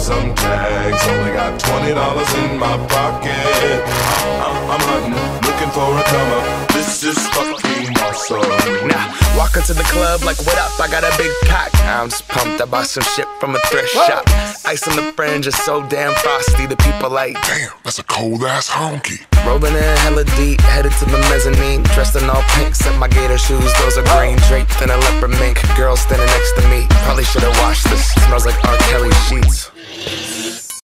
some tags. Only got $20 in my pocket. I'm hunting, looking for a come up. This is fucking awesome. Now, walk into the club like, what up? I got a big pack. I'm just pumped. I bought some shit from a thrift shop. Ice on the fringe is so damn frosty. The people like, damn, that's a cold ass honky. Rolling in hella deep, headed to the mezzanine. Dressed in all pink, set my gator shoes. Those are green, draped in a leopard mink. Girl standing next to me, probably should've washed this. Smells like R. Kelly sheets.